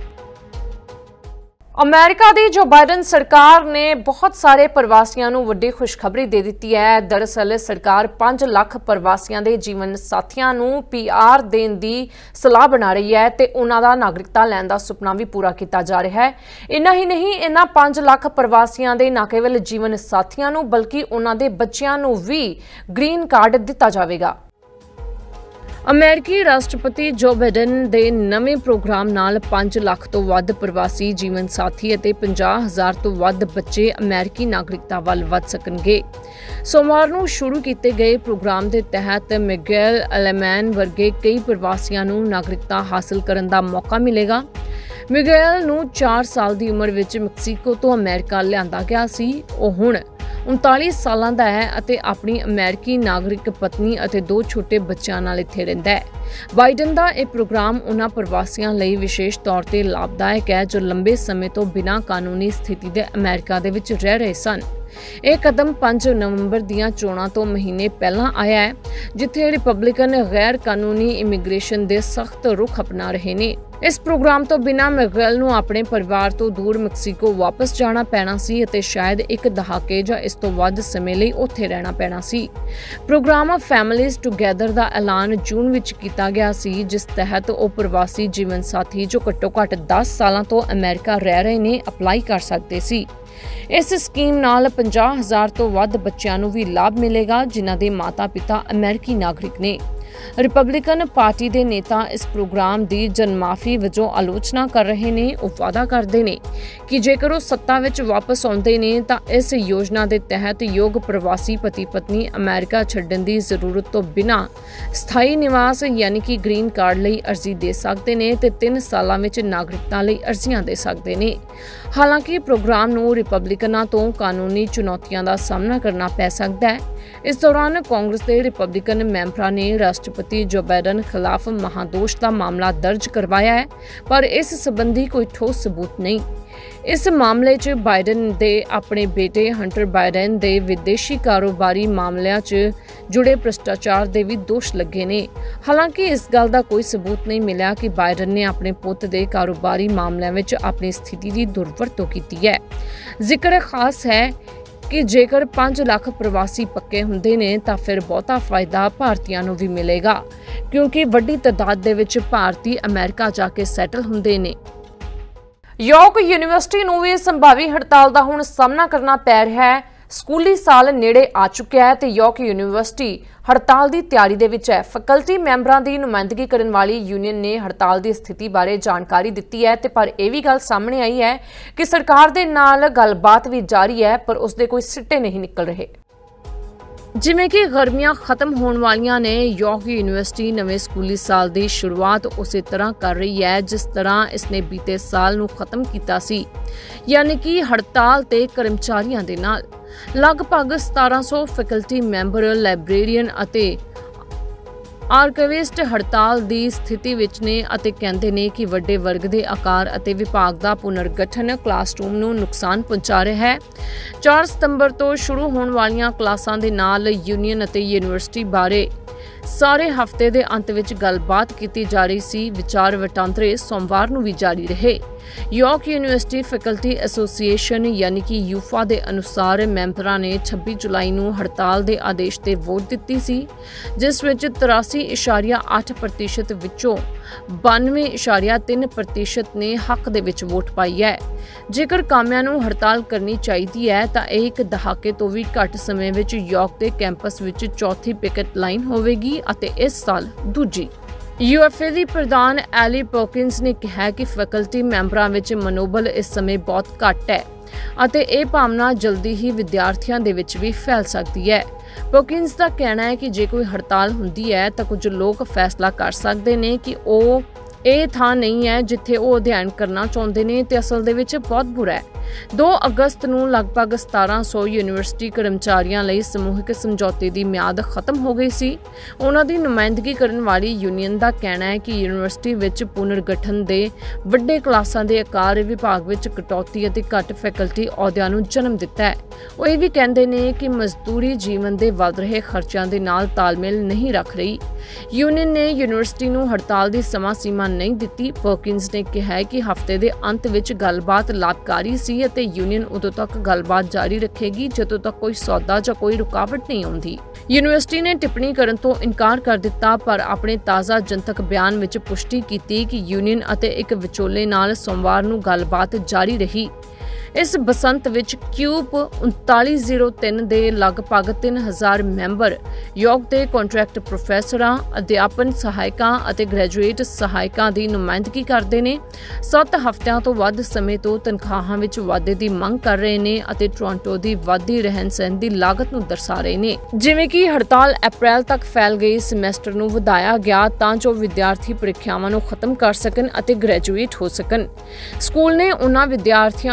ਅਮਰੀਕਾ ਦੀ ਜੋ ਬਾਈਡਨ ਸਰਕਾਰ ਨੇ ਬਹੁਤ ਸਾਰੇ ਪ੍ਰਵਾਸੀਆਂ ਨੂੰ ਵੱਡੀ ਖੁਸ਼ਖਬਰੀ ਦੇ ਦਿੱਤੀ ਹੈ। ਦਰਅਸਲ ਸਰਕਾਰ ਪੰਜ ਲੱਖ ਪ੍ਰਵਾਸੀਆਂ ਦੇ ਜੀਵਨ ਸਾਥੀਆਂ ਨੂੰ ਪੀ ਆਰ ਦੇਣ ਦੀ ਸਲਾਹ ਬਣਾ ਰਹੀ ਹੈ ਤੇ ਉਹਨਾਂ ਦਾ ਨਾਗਰਿਕਤਾ ਲੈਣ ਦਾ ਸੁਪਨਾ ਵੀ ਪੂਰਾ ਕੀਤਾ ਜਾ ਰਿਹਾ ਹੈ। ਇੰਨਾ ਹੀ ਨਹੀਂ, ਇਹਨਾਂ ਪੰਜ ਲੱਖ ਪ੍ਰਵਾਸੀਆਂ ਦੇ ਨਾ ਕੇਵਲ ਜੀਵਨ ਸਾਥੀਆਂ ਨੂੰ ਬਲਕਿ ਉਹਨਾਂ ਦੇ ਬੱਚਿਆਂ ਨੂੰ ਵੀ ਗ੍ਰੀਨ ਕਾਰਡ ਦਿੱਤਾ ਜਾਵੇਗਾ। ਅਮਰੀਕੀ ਰਾਸ਼ਟਰਪਤੀ ਜੋ ਬਾਈਡਨ ਦੇ ਨਵੇਂ ਪ੍ਰੋਗਰਾਮ ਨਾਲ ਪੰਜ ਲੱਖ ਤੋਂ ਵੱਧ ਪ੍ਰਵਾਸੀ ਜੀਵਨ ਸਾਥੀ ਅਤੇ ਪੰਜਾਹ ਹਜ਼ਾਰ ਤੋਂ ਵੱਧ ਬੱਚੇ ਅਮਰੀਕੀ ਨਾਗਰਿਕਤਾ ਵੱਲ ਵਧ ਸਕਣਗੇ। ਸੋਮਵਾਰ ਨੂੰ ਸ਼ੁਰੂ ਕੀਤੇ ਗਏ ਪ੍ਰੋਗਰਾਮ ਦੇ ਤਹਿਤ ਮਿਗੇਲ ਅਲੇਮੈਨ ਵਰਗੇ ਕਈ ਪ੍ਰਵਾਸੀਆਂ ਨੂੰ ਨਾਗਰਿਕਤਾ ਹਾਸਲ ਕਰਨ ਦਾ ਮੌਕਾ ਮਿਲੇਗਾ। ਮਿਗੇਲ ਨੂੰ ਚਾਰ ਸਾਲ ਦੀ ਉਮਰ ਵਿੱਚ ਮੈਕਸੀਕੋ ਤੋਂ ਅਮਰੀਕਾ ਲਿਆਂਦਾ ਗਿਆ ਸੀ। ਉਹ ਹੁਣ ਉਨਤਾਲੀ ਸਾਲਾਂ ਦਾ ਹੈ ਅਤੇ ਆਪਣੀ ਅਮਰੀਕੀ ਨਾਗਰਿਕ ਪਤਨੀ ਅਤੇ ਦੋ ਛੋਟੇ ਬੱਚਿਆਂ ਨਾਲ ਇੱਥੇ ਰਹਿੰਦਾ ਹੈ। ਬਾਈਡਨ ਦਾ ਇਹ ਪ੍ਰੋਗਰਾਮ ਉਹਨਾਂ ਪ੍ਰਵਾਸੀਆਂ ਲਈ ਵਿਸ਼ੇਸ਼ ਤੌਰ ਤੇ ਲਾਭਦਾਇਕ ਹੈ ਜੋ ਲੰਬੇ ਸਮੇਂ ਤੋਂ ਬਿਨਾਂ ਕਾਨੂੰਨੀ ਸਥਿਤੀ ਦੇ ਅਮਰੀਕਾ ਦੇ ਵਿੱਚ ਰਹਿ ਰਹੇ ਸਨ। ਇਹ ਕਦਮ ਪੰਜ ਨਵੰਬਰ ਦੀਆਂ ਚੋਣਾਂ ਤੋਂ ਮਹੀਨੇ ਪਹਿਲਾਂ ਆਇਆ ਹੈ, ਜਿੱਥੇ ਰਿਪਬਲਿਕਨ ਗੈਰ ਕਾਨੂੰਨੀ ਇਮੀਗ੍ਰੇਸ਼ਨ ਦੇ ਸਖਤ ਰੁਖ ਅਪਣਾ ਰਹੇ ਨੇ। इस प्रोग्राम तो बिना मिगेल नूं अपने परिवार तो दूर मैक्सीको वापस जाना पैना सी अते शायद एक दहाके जां इस तो वध समय लई उत्थे रहना पैना सी। प्रोग्राम फैमिलीज़ टुगैदर दा ऐलान जून विच कीता गया सी, जिस तहत ਉਹ प्रवासी जीवन साथी जो घट्टो घੱਟ दस सालां तो अमेरिका रह रहे ने अप्लाई कर सकते सी। इस स्कीम नाल पचास हज़ार तो वध बच्चों नूं भी लाभ मिलेगा जिन्हां दे माता पिता अमेरिकी नागरिक ने। रिपब्लिकन पार्टी के नेता इस प्रोग्राम की जनमाफी वजों आलोचना कर रहे ने। वो वादा करते हैं कि जेकर वो सत्ता विच वापस आउंदे ने तां इस योजना के तहत योग प्रवासी पति पत्नी अमेरिका छड्डण की जरूरत तो बिना स्थाई निवास यानी कि ग्रीन कार्ड लई अर्जी दे सकते हैं ते तीन सालां विच नागरिकता लई अर्जियां दे सकते हैं। हालांकि प्रोग्राम नूं रिपब्लिकनां तो कानूनी चुनौतियां का सामना करना पै सकता है। इस दौरान कांग्रेस के रिपब्लिकन मैंबरां ने राष्ट्रपति जो बाइडन खिलाफ महादोष का मामला दर्ज करवाया है, पर इस संबंधी कोई ठोस सबूत नहीं। इस मामले च बाइडन दे अपने बेटे हंटर बाइडन दे विदेशी कारोबारी मामलों च जुड़े भ्रष्टाचार के भी दोष लगे ने। हालांकि इस गल का कोई सबूत नहीं मिला कि बाइडन ने अपने पुत के कारोबारी मामलों में अपनी स्थिति की दुरवरतों की है। जिक्र खास है कि जेकर पांच लाख प्रवासी पक्के हुंदे ने तां फिर बहुता फायदा भारतीयां नूं भी मिलेगा, क्योंकि वड्डी तादाद दे विच भारती अमेरिका जाके सैटल हुंदे ने। ਯੋਰਕ यूनीवर्सिटी नूं भी संभावी हड़ताल का हुण सामना करना पै रहा है। स्कूली साल नेड़े आ चुका है तो यॉर्क यूनीवर्सिटी हड़ताल की तैयारी दे विच है। फैकल्टी मैंबरां की नुमाइंदगी करने वाली यूनियन ने हड़ताल की स्थिति बारे जानकारी दी है, तो पर यह भी गल सामने आई है कि सरकार दे नाल गलबात भी जारी है, पर उसके कोई सिट्टे नहीं निकल रहे। जिमें कि गर्मियां खत्म होने वालियां ने, यॉर्क यूनीवर्सिटी नवे स्कूली साल की शुरुआत उस तरह कर रही है जिस तरह इसने बीते साल नूं खत्म किया सी, यानी कि हड़ताल ते कर्मचारियों के नाल। लगभग सतारह सौ फैकल्टी मैंबर, लाइब्रेरीयन अते आर्काइविस्ट हड़ताल की स्थिति विच ने अते कहते हैं कि वड्डे वर्ग के आकार अते विभाग का पुनर्गठन क्लासरूम नूं नुकसान पहुंचा रहा है। चार सितंबर तो शुरू होने वालियां क्लासां दे नाल यूनियन अते यूनीवर्सिटी बारे सारे हफ्ते के अंत विच गलबात की जा रही सी। विचार वटांदरे सोमवार नूं भी जारी रहे। यॉर्क यूनीवर्सिटी फैकल्टी एसोसीएशन यानी कि यूफा के अनुसार मैंबरां ने छब्बीस जुलाई नूं हड़ताल के आदेश ते वोट दी सी, जिस विच तिरासी इशारिया अठ प्रतिशत विचों बानवे इशारिया तीन प्रतिशत ने हक दे विच वोट पाई है। जेकर कामिਆਂ ਨੂੰ हड़ताल करनी चाहिए है तो यह एक दहाके तो भी घट समय विच यॉर्क के कैंपस विच चौथी पिकेट लाइन होवेगी अते इस साल दूजी। यूएफए की प्रधान एली पॉकिंस ने कहा कि फैकल्टी मैंबरां विच मनोबल इस समय बहुत घट है अते यह भावना जल्दी ही विद्यार्थियों के विच भी फैल सकती है। पॉकिंस का कहना है कि जे कोई हड़ताल होंदी है तो कुछ लोग फैसला कर सकते हैं कि वो ਇਹ ਥਾਂ नहीं है जिथे वो अध्ययन करना चाहते हैं तो असल दे विच बहुत बुरा है। दो अगस्त नूं लगभग सतारह सौ यूनीवर्सिटी कर्मचारियों लई समूहिक समझौते की म्याद खत्म हो गई सी। उन्हां दी नुमाइंदगी करने वाली यूनीयन का कहना है कि यूनीवर्सिटी विच पुनर्गठन दे वड्डे क्लासां दे आकार, विभाग विच कटौती अते घट फैकल्टी अहुदिਆਂ ਨੂੰ जन्म दिता है। वो ये भी कहते हैं कि मजदूरी जीवन के वध रहे खर्चों के नाल तालमेल नहीं रख रही। यूनीयन ने यूनीवर्सिटी नूं हड़ताल की समां सीमा नहीं दी। पॉकिंस ने कहा कि हफ्ते के अंत विच गलबात लाभकारी सी अते यूनीयन उदों तक गलबात जारी रखेगी जदों तक कोई सौदा जां कोई रुकावट नहीं आउंदी। यूनीवर्सिटी ने टिप्पणी करन तो इनकार कर दिता, पर अपने ताज़ा जनतक बयान विच पुष्टि की कि यूनीयन अते एक विचोले नाल सोमवार नूं गलबात जारी रही। इस बसंत विच क्यूब उनताली जीरो तीन के लगभग तीन हज़ार मैंबर यॉर्क के कॉन्ट्रैक्ट प्रोफैसरां, अध्यापन सहायकों और ग्रैजुएट सहायकों की नुमाइंदगी करते हैं। सत्त हफ्तिਆਂ तो वध समय तो तनख्वाहां विच वाधे की मंग कर रहे हैं और टोरंटो की वधदी रहन सहन की लागत नूं दर्शा रहे हैं। जिवें कि हड़ताल अप्रैल तक फैल गई समैसटर नूं वधाया गया तां जो विद्यार्थी परीक्षावां नूं खत्म कर सकन और ग्रैजुएट हो सकन। स्कूल ने उन्हां विद्यार्थियों लई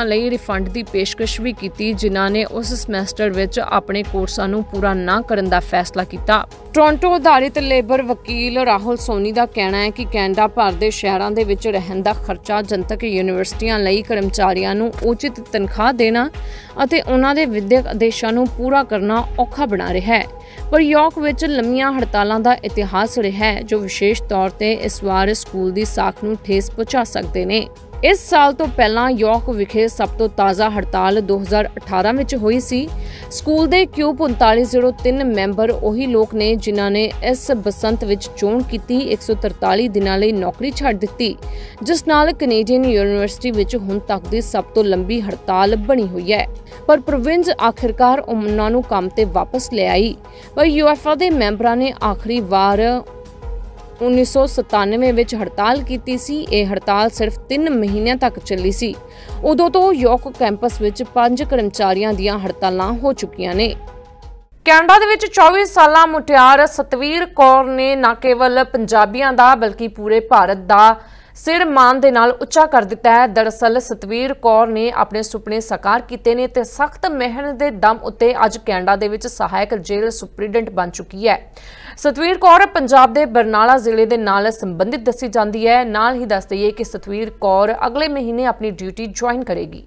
ਫੰਡ ਦੀ ਪੇਸ਼ਕਸ਼ ਵੀ ਕੀਤੀ, ਜਿਨ੍ਹਾਂ ਨੇ ਉਸ ਸਮੈਸਟਰ ਵਿੱਚ ਆਪਣੇ ਕੋਰਸਾਂ ਨੂੰ ਪੂਰਾ ਨਾ ਕਰਨ ਦਾ ਫੈਸਲਾ ਕੀਤਾ। ਟੋਰਾਂਟੋ ਆਧਾਰਿਤ ਲੇਬਰ ਵਕੀਲ ਰਾਹੁਲ ਸੋਨੀ ਦਾ ਕਹਿਣਾ ਹੈ ਕਿ ਕੈਨੇਡਾ ਭਰ ਦੇ ਸ਼ਹਿਰਾਂ ਦੇ ਵਿੱਚ ਰਹਿਣ ਦਾ ਖਰਚਾ ਜਨਤਕ ਯੂਨੀਵਰਸਿਟੀਆਂ ਲਈ ਕਰਮਚਾਰੀਆਂ ਨੂੰ ਉਚਿਤ ਤਨਖਾਹ ਦੇਣਾ ਅਤੇ ਉਹਨਾਂ ਦੇ ਵਿਦਿਅਕ ਆਦੇਸ਼ਾਂ ਨੂੰ ਪੂਰਾ ਕਰਨਾ ਔਖਾ ਬਣਾ ਰਿਹਾ ਹੈ। ਪਰ ਯਾਰਕ ਵਿੱਚ ਲੰਮੀਆਂ ਹੜਤਾਲਾਂ ਦਾ ਇਤਿਹਾਸ ਰਿਹਾ ਹੈ, ਜੋ ਵਿਸ਼ੇਸ਼ ਤੌਰ ਤੇ ਇਸ ਵਾਰ ਸਕੂਲ ਦੀ ਸਾਖ ਨੂੰ ਠੇਸ ਪਹੁੰਚਾ ਸਕਦੇ ਨੇ। ਇਸ ਸਾਲ ਤੋਂ ਪਹਿਲਾਂ ਯਾਰਕ ਵਿਖੇ ਸਭ ਤੋਂ ਤਾਜ਼ਾ ਹੜਤਾਲ ਦੋ ਹਜ਼ਾਰ ਅਠਾਰਾਂ ਵਿੱਚ ਹੋਈ ਸੀ। ਸਕੂਲ ਦੇ ਕਿਊ ਉਨਤਾਲੀ ਜ਼ੀਰੋ ਤਿੰਨ ਮੈਂਬਰ ਉਹੀ ਲੋਕ ਨੇ ਜਿਨ੍ਹਾਂ ਨੇ ਇਸ ਬਸੰਤ ਵਿੱਚ ਚੋਣ ਕੀਤੀ ਇੱਕ ਸੌ ਤਰਤਾਲੀ ਦਿਨਾਂ ਲਈ ਨੌਕਰੀ ਛੱਡ ਦਿੱਤੀ, ਜਿਸ ਨਾਲ ਕੈਨੇਡੀਅਨ ਯੂਨੀਵਰਸਿਟੀ ਵਿੱਚ ਹੁਣ ਤੱਕ ਦੀ ਸਭ ਤੋਂ ਲੰਬੀ ਹੜਤਾਲ ਬਣੀ ਹੋਈ ਹੈ। ਪਰ ਪ੍ਰੋਵਿੰਸ ਆਖਿਰਕਾਰ ਉਹਨਾਂ ਨੂੰ ਕੰਮ ਤੇ ਵਾਪਸ ਲੈ ਆਈ। ਪਰ ਯੂਐਫਏ ਦੇ ਮੈਂਬਰਾਂ ਨੇ ਆਖਰੀ ਵਾਰ ਉੱਨੀ ਸੌ ਸਤਾਨਵੇਂ ਵਿੱਚ ਹੜਤਾਲ ਕੀਤੀ ਸੀ। ਇਹ ਹੜਤਾਲ ਸਿਰਫ ਤਿੰਨ ਮਹੀਨਿਆਂ ਤੱਕ ਚੱਲੀ ਸੀ। ਉਦੋਂ ਤੋਂ ਯਾਰਕ ਕੈਂਪਸ ਵਿੱਚ ਪੰਜ ਕਰਮਚਾਰੀਆਂ ਦੀਆਂ ਹੜਤਾਲਾਂ ਹੋ ਚੁੱਕੀਆਂ ਨੇ। ਕੈਨੇਡਾ ਦੇ ਵਿੱਚ ਚੌਵੀ ਸਾਲਾ ਮੁਟਿਆਰ ਸਤਵੀਰ ਕੌਰ ਨੇ ਨਾ ਕੇਵਲ ਪੰਜਾਬੀਆਂ ਦਾ ਬਲਕਿ ਪੂਰੇ ਭਾਰਤ ਦਾ ਸਿਰ ਮਾਨ ਦੇ ਨਾਲ ਉੱਚਾ ਕਰ ਦਿੱਤਾ ਹੈ। ਦਰਅਸਲ ਸਤਵੀਰ ਕੌਰ ਨੇ ਆਪਣੇ ਸੁਪਨੇ ਸਾਕਾਰ ਕੀਤੇ ਨੇ ਤੇ ਸਖਤ ਮਿਹਨਤ ਦੇ ਦਮ ਉੱਤੇ ਅੱਜ ਕੈਨੇਡਾ ਦੇ ਵਿੱਚ ਸਹਾਇਕ ਜੇਲ੍ਹ ਸੁਪਰੀਡੈਂਟ ਬਣ ਚੁੱਕੀ ਹੈ। ਸਤਵੀਰ ਕੌਰ ਪੰਜਾਬ ਦੇ ਬਰਨਾਲਾ ਜ਼ਿਲ੍ਹੇ ਦੇ ਨਾਲ ਸੰਬੰਧਿਤ ਦੱਸੀ ਜਾਂਦੀ ਹੈ। ਨਾਲ ਹੀ ਦੱਸ ਦਈਏ ਕਿ ਸਤਵੀਰ ਕੌਰ ਅਗਲੇ ਮਹੀਨੇ ਆਪਣੀ ਡਿਊਟੀ ਜੁਆਇਨ ਕਰੇਗੀ।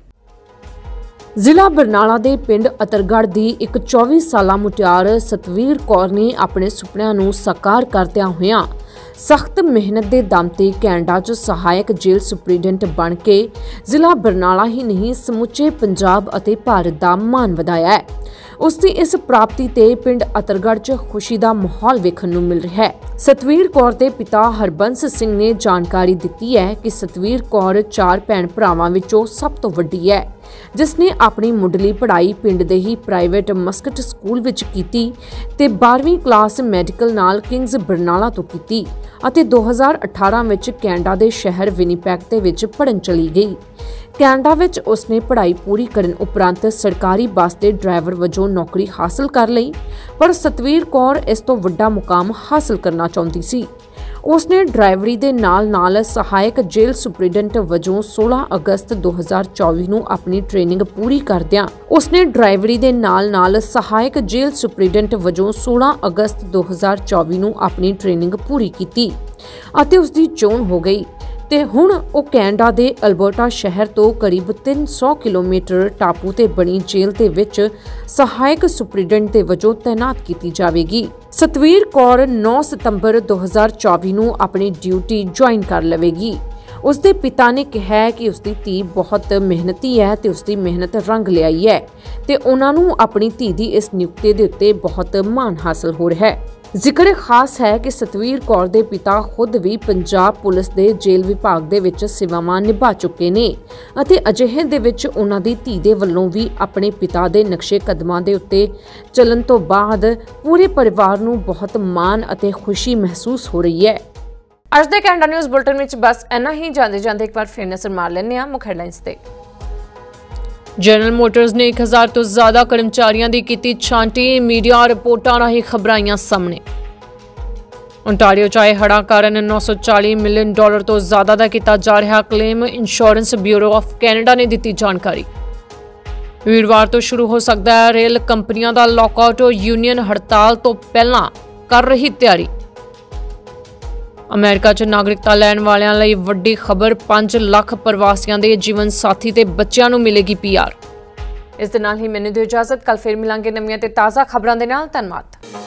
ਜ਼ਿਲ੍ਹਾ ਬਰਨਾਲਾ ਦੇ ਪਿੰਡ ਅਤਰਗੜ੍ਹ ਦੀ ਇੱਕ ਚੌਵੀ ਸਾਲਾ ਮੁਟਿਆਰ ਸਤਵੀਰ ਕੌਰ ਨੇ ਆਪਣੇ ਸੁਪਨਿਆਂ ਨੂੰ ਸਾਕਾਰ ਕਰਦਿਆਂ ਹੋਇਆਂ ਸਖਤ ਮਿਹਨਤ ਦੇ ਦਮ ਤੇ ਕੈਨੇਡਾ 'ਚ ਸਹਾਇਕ ਜੇਲ੍ਹ ਸੁਪਰੀਡੈਂਟ ਬਣ ਕੇ ਜ਼ਿਲ੍ਹਾ ਬਰਨਾਲਾ ਹੀ ਨਹੀਂ ਸਮੁੱਚੇ ਪੰਜਾਬ ਅਤੇ ਭਾਰਤ ਦਾ ਮਾਣ ਵਧਾਇਆ ਹੈ। ਉਸ ਦੀ ਇਸ ਪ੍ਰਾਪਤੀ ਤੇ ਪਿੰਡ ਅਤਰਗੜ੍ਹ 'ਚ ਖੁਸ਼ੀ ਦਾ ਮਾਹੌਲ ਵੇਖਣ ਨੂੰ ਮਿਲ ਰਿਹਾ ਹੈ। ਸਤਵੀਰ ਕੌਰ ਦੇ ਪਿਤਾ ਹਰਬੰਸ ਸਿੰਘ ਨੇ ਜਾਣਕਾਰੀ ਦਿੱਤੀ ਹੈ ਕਿ ਸਤਵੀਰ ਕੌਰ ਚਾਰ ਭੈਣ ਭਰਾਵਾਂ ਵਿੱਚੋਂ ਸਭ ਤੋਂ ਵੱਡੀ ਹੈ, ਜਿਸ ਨੇ ਆਪਣੀ ਮੁੱਢਲੀ ਪੜ੍ਹਾਈ ਪਿੰਡ ਦੇ ਹੀ ਪ੍ਰਾਈਵੇਟ ਮਸਕਟ ਸਕੂਲ ਵਿੱਚ ਕੀਤੀ ਤੇ ਬਾਰ੍ਹਵੀਂ ਕਲਾਸ ਮੈਡੀਕਲ ਨਾਲ ਕਿੰਗਜ਼ ਬਰਨਾਲਾ ਤੋਂ ਕੀਤੀ ਅਤੇ ਦੋ ਹਜ਼ਾਰ ਅਠਾਰਾਂ ਵਿੱਚ ਕੈਨੇਡਾ ਦੇ ਸ਼ਹਿਰ ਵਿਨੀਪੈਗ ਦੇ ਵਿੱਚ ਪੜ੍ਹਨ ਚਲੀ ਗਈ। ਕੈਨੇਡਾ ਵਿੱਚ ਉਸਨੇ ਪੜ੍ਹਾਈ ਪੂਰੀ ਕਰਨ ਉਪਰੰਤ ਸਰਕਾਰੀ ਬੱਸ ਦੇ ਡਰਾਈਵਰ ਵਜੋਂ ਨੌਕਰੀ ਹਾਸਲ ਕਰ ਲਈ, ਪਰ ਸਤਵੀਰ ਕੌਰ ਇਸ ਤੋਂ ਵੱਡਾ ਮੁਕਾਮ ਹਾਸਲ ਕਰਨਾ ਚਾਹੁੰਦੀ ਸੀ। ਉਸਨੇ ਡਰਾਈਵਰੀ ਦੇ ਨਾਲ-ਨਾਲ ਸਹਾਇਕ ਜੇਲ੍ਹ ਸੁਪਰੀਡੈਂਟ ਵਜੋਂ ਸੋਲਾਂ ਅਗਸਤ ਦੋ ਹਜ਼ਾਰ ਚੌਵੀ ਨੂੰ ਆਪਣੀ ਟ੍ਰੇਨਿੰਗ ਪੂਰੀ ਕਰਦਿਆਂ ਉਸਨੇ ਡਰਾਈਵਰੀ ਦੇ ਨਾਲ-ਨਾਲ ਸਹਾਇਕ ਜੇਲ੍ਹ ਸੁਪਰੀਡੈਂਟ ਵਜੋਂ ਸੋਲਾਂ ਅਗਸਤ ਦੋ ਹਜ਼ਾਰ ਚੌਵੀ ਨੂੰ ਆਪਣੀ ਟ੍ਰੇਨਿੰਗ ਪੂਰੀ ਕੀਤੀ ਅਤੇ ਉਸ ਦੀ ਚੋਣ ਹੋ ਗਈ ਤੇ ਹੁਣ ਉਹ ਕੈਨੇਡਾ ਦੇ ਅਲਬਰਟਾ ਸ਼ਹਿਰ ਤੋਂ ਕਰੀਬ ਤਿੰਨ ਸੌ ਕਿਲੋਮੀਟਰ ਟਾਪੂ ਤੇ ਬਣੀ ਜੇਲ੍ਹ ਦੇ ਵਿੱਚ ਸਹਾਇਕ ਸੁਪਰੀਡੈਂਟ ਦੇ ਵਜੋਂ ਤਾਇਨਾਤ ਕੀਤੀ ਜਾਵੇਗੀ। ਸਤਵੀਰ ਕੌਰ ਨੌਂ ਸਤੰਬਰ ਦੋ ਹਜ਼ਾਰ ਚੌਵੀ ਨੂੰ ਆਪਣੀ ਡਿਊਟੀ ਜੁਆਇਨ ਕਰ ਲਵੇਗੀ। ਉਸ ਦੇ ਪਿਤਾ ਨੇ ਕਿਹਾ ਕਿ ਉਸ ਦੀ ਧੀ ਬਹੁਤ ਮਿਹਨਤੀ ਹੈ ਤੇ ਉਸ ਦੀ ਮਿਹਨਤ ਰੰਗ ਲਿਆਈ ਹੈ ਤੇ ਉਹਨਾਂ ਨੂੰ ਆਪਣੀ ਧੀ ਦੀ ਇਸ ਨਿਯੁਕਤੀ ਦੇ ਉੱਤੇ ਬਹੁਤ ਮਾਣ ਹਾਸਲ ਹੋ ਰਿਹਾ ਹੈ। ਜ਼ਿਕਰ ਖਾਸ ਹੈ ਕਿ ਸਤਵੀਰ ਕੌਰ ਦੇ ਪਿਤਾ ਖੁਦ ਵੀ ਪੰਜਾਬ ਪੁਲਿਸ ਦੇ ਜੇਲ੍ਹ ਵਿਭਾਗ ਦੇ ਵਿੱਚ ਸੇਵਾਵਾਂ ਨਿਭਾ ਚੁੱਕੇ ਨੇ ਅਤੇ ਅਜਿਹੇ ਦੇ ਵਿੱਚ ਉਹਨਾਂ ਦੀ ਧੀ ਦੇ ਵੱਲੋਂ ਵੀ ਆਪਣੇ ਪਿਤਾ ਦੇ ਨਕਸ਼ੇ ਕਦਮਾਂ ਦੇ ਉੱਤੇ ਚੱਲਣ ਤੋਂ ਬਾਅਦ ਪੂਰੇ ਪਰਿਵਾਰ ਨੂੰ ਬਹੁਤ ਮਾਣ ਅਤੇ ਖੁਸ਼ੀ ਮਹਿਸੂਸ ਹੋ ਰਹੀ ਹੈ। ਅੱਜ ਦੇ ਕੈਨੇਡਾ ਨਿਊਜ਼ ਬੁਲਟਨ ਵਿੱਚ ਬਸ ਇੰਨਾ ਹੀ। ਜਾਂਦੇ ਜਾਂਦੇ ਇੱਕ ਵਾਰ ਫਿਰ ਨਜ਼ਰ ਮਾਰ ਲੈਂਦੇ ਹਾਂ ਮੁੱਖ ਹੈਡਲਾਈਨਸ ਤੇ। ਜਨਰਲ ਮੋਟਰਸ ਨੇ ਇੱਕ ਹਜ਼ਾਰ ਤੋਂ ਜ਼ਿਆਦਾ ਕਰਮਚਾਰੀਆਂ ਦੀ ਕੀਤੀ ਛਾਂਟੀ, ਮੀਡੀਆ ਰਿਪੋਰਟਾਂ ਰਾਹੀਂ ਖਬਰਾਂ ਆਈਆਂ ਸਾਹਮਣੇ। ਓਨਟਾਰੀਓ 'ਚ ਆਏ ਹੜ੍ਹਾਂ ਕਾਰਨ ਨੌ ਸੌ ਚਾਲੀ ਮਿਲੀਅਨ ਡਾਲਰ ਤੋਂ ਜ਼ਿਆਦਾ ਦਾ ਕੀਤਾ ਜਾ ਰਿਹਾ claim, insurance bureau of Canada ਨੇ ਦਿੱਤੀ ਜਾਣਕਾਰੀ। ਵੀਰਵਾਰ ਤੋਂ ਸ਼ੁਰੂ ਹੋ ਸਕਦਾ ਹੈ ਰੇਲ ਕੰਪਨੀਆਂ ਦਾ ਲੌਕਆਊਟ, ਯੂਨੀਅਨ ਹੜਤਾਲ ਤੋਂ ਪਹਿਲਾਂ ਕਰ ਰਹੀ ਤਿਆਰੀ। ਅਮਰੀਕਾ 'ਚ ਨਾਗਰਿਕਤਾ ਲੈਣ ਵਾਲਿਆਂ ਲਈ ਵੱਡੀ ਖਬਰ, ਪੰਜ ਲੱਖ ਪ੍ਰਵਾਸੀਆਂ ਦੇ ਜੀਵਨ ਸਾਥੀ ਤੇ ਬੱਚਿਆਂ ਨੂੰ ਮਿਲੇਗੀ ਪੀ ਆਰ। ਇਸ ਦੇ ਨਾਲ ਹੀ ਮੈਨੂੰ ਦਿਓ ਇਜਾਜ਼ਤ, ਕੱਲ ਫਿਰ ਮਿਲਾਂਗੇ ਨਵੀਆਂ ਤੇ ਤਾਜ਼ਾ ਖਬਰਾਂ ਦੇ ਨਾਲ। ਧੰਨਵਾਦ।